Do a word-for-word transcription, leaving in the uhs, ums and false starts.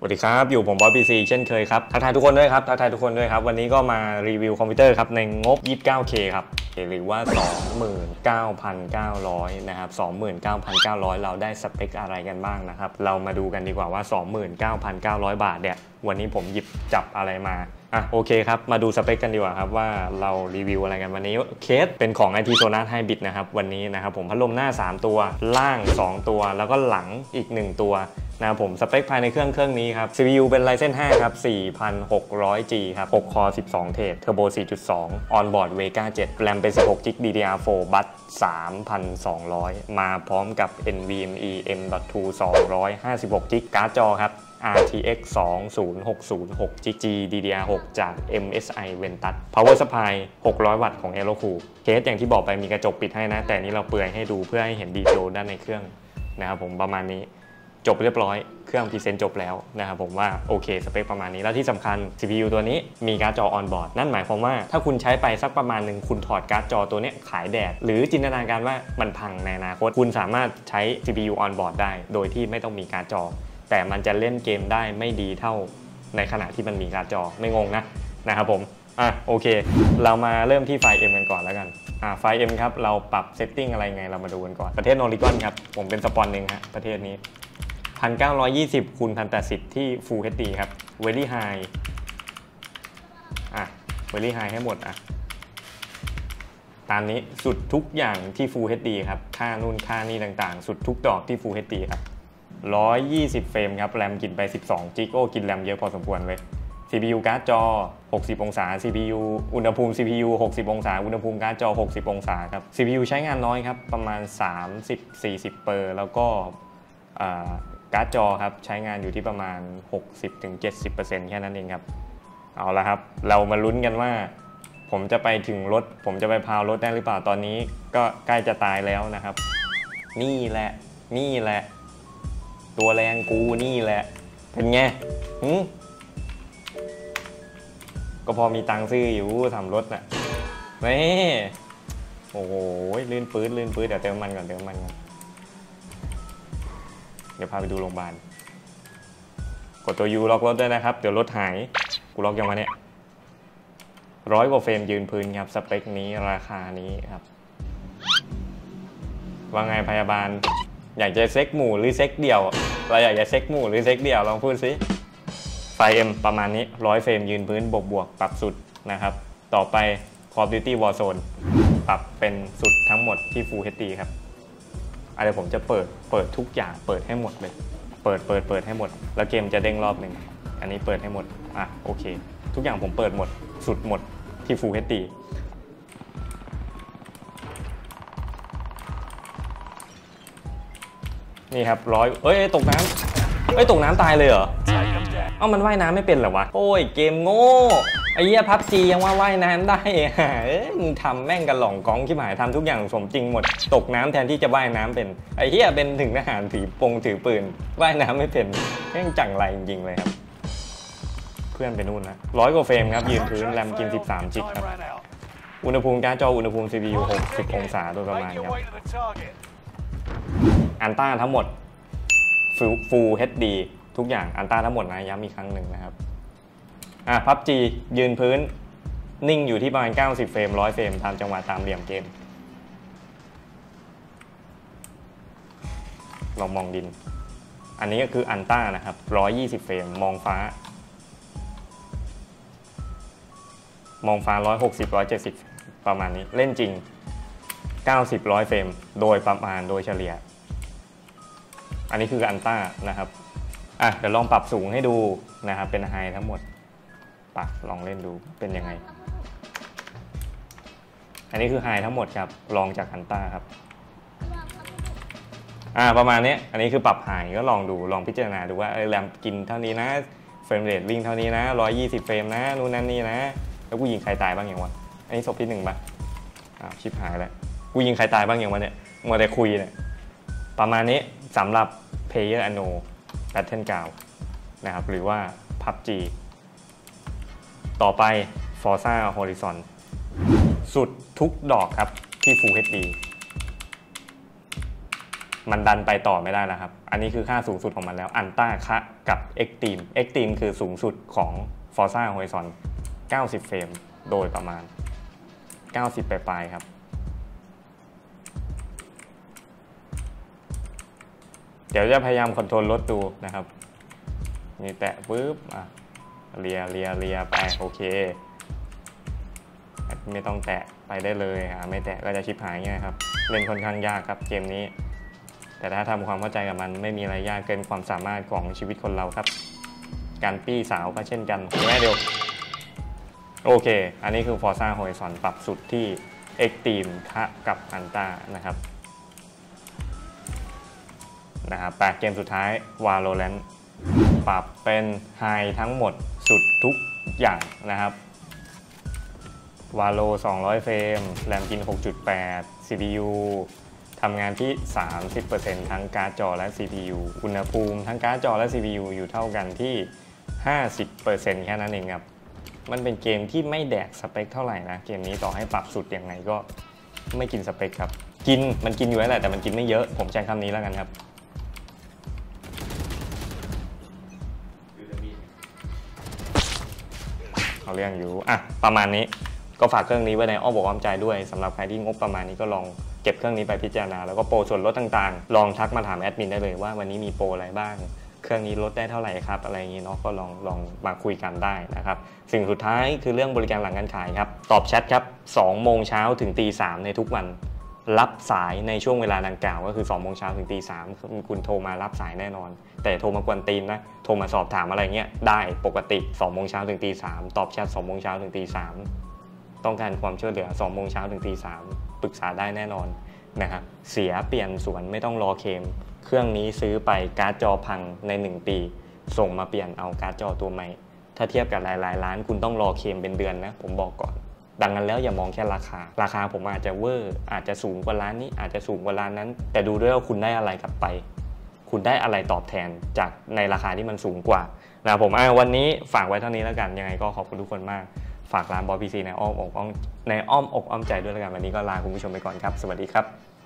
สวัสดีครับอยู่ผมบอส พี ซี เช่นเคยครับทักทายทุกคนด้วยครับทักทายทุกคนด้วยครับวันนี้ก็มารีวิวคอมพิวเตอร์ครับในงบ ยี่สิบเก้าเค ครับหรือว่า สองหมื่นเก้าพันเก้าร้อย นะครับ สองหมื่นเก้าพันเก้าร้อย เราได้สเปคอะไรกันบ้างนะครับเรามาดูกันดีกว่าว่า สองหมื่นเก้าพันเก้าร้อย บาทเนี่ยวันนี้ผมหยิบจับอะไรมาอ่ะโอเคครับมาดูสเปคกันดีกว่าครับว่าเรารีวิวอะไรกันวันนี้เคสเป็นของ ไอ ที Sonar Hybrid นะครับวันนี้นะครับผมพัดลมหน้าสามตัวล่างสองตัวแล้วก็หลังอีกหนึ่งตัวนะครับผมสเปคภายในเครื่องเครื่องนี้ครับ ซี พี ยู เป็น Ryzen ห้าครับ สี่พันหกร้อยจี ครับหกคอร์สิบสองเทรด Turbo สี่จุดสอง On-board Vega เจ็ด RAM เป็น สิบหกจิก ดี ดี อาร์ โฟร์ บัส สามพันสองร้อย มาพร้อมกับ เอ็น วี เอ็ม อี เอ็ม ดอท ทู สองร้อยห้าสิบหกจิก การ์ดจอครับ อาร์ ที เอ็กซ์ สองศูนย์หกศูนย์หกจิก G ดี ดี อาร์ หก จาก เอ็ม เอส ไอ Ventus Power Supply หกร้อยวัตต์ของ Aerocool เคสอย่างที่บอกไปมีกระจกปิดให้นะแต่นี้เราเปลือยให้ดูเพื่อให้เห็นดีเทลด้านในเครื่องนะครับผมประมาณนี้จบเรียบร้อยเครื่องพรีเซนต์จบแล้วนะครับผมว่าโอเคสเปคประมาณนี้แล้วที่สำคัญ ซี พี ยู ตัวนี้มีการ์ดจอ on board นั่นหมายความว่าถ้าคุณใช้ไปสักประมาณหนึ่งคุณถอดการ์ดจอตัวนี้ขายแดดหรือจินตนาการว่ามันพังในอนาคตคุณสามารถใช้ ซี พี ยู on board ได้โดยที่ไม่ต้องมีการ์ดจอแต่มันจะเล่นเกมได้ไม่ดีเท่าในขณะที่มันมีการ์ดจอไม่งงนะนะครับผมอ่ะโอเคเรามาเริ่มที่ไฟล์ M กันก่อนแล้วกันอ่ะไฟล์ M ครับเราปรับเซตติ้งอะไรไงเรามาดูกันก่อนประเทศโนริกอนครับผมเป็นสปอนเองฮะประเทศนี้หนึ่งพันเก้าร้อยยี่สิบคูณหนึ่งพันแปดสิบที่ Full เอช ดี ครับ Very High อ่ะ Very High ให้หมดอ่ะตามนี้สุดทุกอย่างที่ Full เอช ดี ครับค่านู่นค่านี่ต่างๆสุดทุกดอกที่ Full เอช ดี ครับหนึ่งร้อยยี่สิบเฟรมครับแรมกินไปสิบสองจิกโอ้กินแรมเยอะพอสมควรเว้ย ซี พี ยู การ์ดจอหกสิบองศา ซี พี ยู อุณหภูมิ ซี พี ยู หกสิบองศาอุณหภูมิการ์ดจอหกสิบองศาครับ ซี พี ยู ใช้งานน้อยครับประมาณ สามสิบสี่สิบ เปอร์แล้วก็อ่าการ์ดจอครับใช้งานอยู่ที่ประมาณ หกสิบถึงเจ็ดสิบเปอร์เซ็นต์ แค่นั้นเองครับเอาละครับเรามาลุ้นกันว่าผมจะไปถึงรถผมจะไปพาวรถได้หรือเปล่าตอนนี้ก็ใกล้จะตายแล้วนะครับนี่แหละนี่แหละตัวแรงกูนี่แหละเป็นไงหืมก็พอมีตังค์ซื้ออยู่ทำรถน่ะนี่โอ้โหลื่นปื๊ดลื่นปื๊ดเดี๋ยวเติมมันก่อนเติมมันก่อนเดี๋ยวพาไปดูโรงพยาบาลกดตัว U ล็อกรถด้วยนะครับเดี๋ยวรถหายกูล็อกยังไงเนี่ยร้อยกว่าเฟรมยืนพื้นครับสเปคนี้ราคานี้ครับว่าไงพยาบาลอยากจะเซ็กหมู่หรือเซ็กเดี่ยวเราอยากจะเซ็กหมู่หรือเซ็กเดี่ยวลองพูดสิไฟ M ประมาณนี้ร้อยเฟรมยืนพื้นบวกบวกปรับสุดนะครับต่อไป Call of Duty Warzone ปรับเป็นสุดทั้งหมดที่ Full เอช ดี ครับอะไรผมจะเปิดเปิดทุกอย่างเปิดให้หมดเลยเปิดเปิดเปิดให้หมดแล้วเกมจะเด้งรอบหนึ่งอันนี้เปิดให้หมดอ่ะโอเคทุกอย่างผมเปิดหมดสุดหมดที่ Full เอช ดี นี่ครับร้อยเอ้ยตกน้ำเอ้ยตกน้ำตายเลยเหรอเอ้ามันว่ายน้ำไม่เป็นเหรอวะโอ้ยเกมโง่ไอ้เหี้ยพับจียังว่าว่ายน้ำได้เอ้ยมึงทำแม่งกันหล่องก้องที่หมายทำทุกอย่างสมจริงหมดตกน้ำแทนที่จะว่ายน้ำเป็นไอ้เหี้ยเป็นถึงทหารถือปงถือปืนว่ายน้ำไม่เป็นแม่งจังไรจริงๆเลยครับเพื่อนไปนู่นนะร้อยกว่าเฟรมครับยืนพื้นแรมกินสิบสามจิกครับอุณหภูมิการ์ดจออุณหภูมิ ซี พี ยู หกสิบองศาโดยประมาณครับอันต้าทั้งหมด Full เอช ดี ทุกอย่างอันต้าทั้งหมดนะย้ำอีกครั้งหนึ่งนะครับอ่ะพับจียืนพื้นนิ่งอยู่ที่ประมาณเก้าสิบเฟรมหนึ่งร้อยเฟรมตามจังหวะตามเหลี่ยมเกมลองมองดินอันนี้ก็คืออันต้านะครับหนึ่งร้อยยี่สิบเฟรมมองฟ้ามองฟ้าหนึ่งร้อยหกสิบ หนึ่งร้อยเจ็ดสิบประมาณนี้เล่นจริงเก้าสิบ หนึ่งร้อยเฟรมโดยประมาณโดยเฉลี่ยอันนี้คืออันต้านะครับอ่ะเดี๋ยวลองปรับสูงให้ดูนะครับเป็นไฮทั้งหมดปักลองเล่นดูเป็นยังไงอันนี้คือไฮทั้งหมดครับลองจากอันต้าครับอ่าประมาณนี้อันนี้คือปรับไฮก็ลองดูลองพิจารณาดูว่าแรมกินเท่านี้นะเฟรมเรทวิ่งเท่านี้นะหนึ่งร้อยยี่สิบเฟรมนะนู่นนั่นนี่นะแล้วกูยิงใครตายบ้างอย่างวะอันนี้ศพที่หนึ่งป่ะอ่าชิบหายแล้วกูยิงใครตายบ้างอย่างวะเนี่ยมัวแต่คุยเนี่ยประมาณนี้สำหรับ Player Unknown Battleground นะครับหรือว่า พับจี ต่อไป Forza Horizon สุดทุกดอกครับที่ Full เอช ดีมันดันไปต่อไม่ได้แล้วครับอันนี้คือค่าสูงสุดของมันแล้วอันต้าคะกับ Extreme Extreme คือสูงสุดของ Forza Horizon เก้าสิบเฟรมโดยประมาณเก้าสิบปลายๆครับเดี๋ยวจะพยายามคอนโทรลรถดูนะครับนี่แตะปุ๊บอ่ะเลียเลียเลียไปโอเคไม่ต้องแตะไปได้เลยอ่ะไม่แตะก็จะชิบหายเงี้ยครับเล่นค่อนข้างยากครับเกมนี้แต่ถ้าทำความเข้าใจกับมันไม่มีอะไรยากเกินความสามารถของชีวิตคนเราครับการปี้สาวก็เช่นกันใช่ไหมเดียวโอเคอันนี้คือ Forza Horizon ปรับสุดที่ Extreme คะกับ Anta นะครับนะครับแปดเกมสุดท้าย Valorant ปรับเป็น High ทั้งหมดสุดทุกอย่างนะครับ Valo สองร้อยเฟรมแรมกิน หกจุดแปด ซี พี ยู ทำงานที่ สามสิบเปอร์เซ็นต์ ทั้งการ์ดจอและ ซี พี ยู อุณหภูมิทั้งการ์ดจอและ ซี พี ยู อยู่เท่ากันที่ ห้าสิบเปอร์เซ็นต์ แค่นั้นเองครับมันเป็นเกมที่ไม่แดกสเปคเท่าไหร่นะเกมนี้ต่อให้ปรับสุดยังไงก็ไม่กินสเปคครับกินมันกินอยู่แล้วแหละแต่มันกินไม่เยอะผมใช้คำนี้แล้วกันครับเอาเรื่องอยู่อ่ะประมาณนี้ก็ฝากเครื่องนี้ไว้ในอ้อมอกอ้อมใจด้วยสำหรับใครที่งบประมาณนี้ก็ลองเก็บเครื่องนี้ไปพิจารณาแล้วก็โปรส่วนลดต่างๆลองทักมาถามแอดมินได้เลยว่าวันนี้มีโปรอะไรบ้างเครื่องนี้ลดได้เท่าไหร่ครับอะไรอย่างนี้เนาะก็ลองลองมาคุยกันได้นะครับสิ่งสุดท้ายคือเรื่องบริการหลังการขายครับตอบแชทครับสองโมงเช้าถึงตีสามในทุกวันรับสายในช่วงเวลาดังกล่าวก็คือสองโมงเช้าถึงตีสามคุณโทรมารับสายแน่นอนแต่โทรมากวนตีนนะโทรมาสอบถามอะไรเงี้ยได้ปกติสองโมงเช้าถึงตีสามตอบแชทสองโมงเช้าถึงตีสามต้องการความช่วยเหลือสองโมงเช้าถึงตีสามปรึกษาได้แน่นอนนะครับเสียเปลี่ยนสวนไม่ต้องรอเคลมเครื่องนี้ซื้อไปการ์ดจอพังในหนึ่งปีส่งมาเปลี่ยนเอาการ์ดจอตัวใหม่ถ้าเทียบกับหลายๆร้านคุณต้องรอเคลมเป็นเดือนนะผมบอกก่อนดังนั้นแล้วอย่ามองแค่ราคาราคาผมอาจจะเวอร์อาจจะสูงกว่าร้านนี้อาจจะสูงกว่าร้านนั้นแต่ดูด้วยว่าคุณได้อะไรกลับไปคุณได้อะไรตอบแทนจากในราคาที่มันสูงกว่านะผมวันนี้ฝากไว้เท่านี้แล้วกันยังไงก็ขอบคุณทุกคนมากฝากร้านบอสพีซีในอ้อมอกอ้อมในอ้อมอกอ้อมใจด้วยแล้วกันวันนี้ก็ลาคุณผู้ชมไปก่อนครับสวัสดีครับ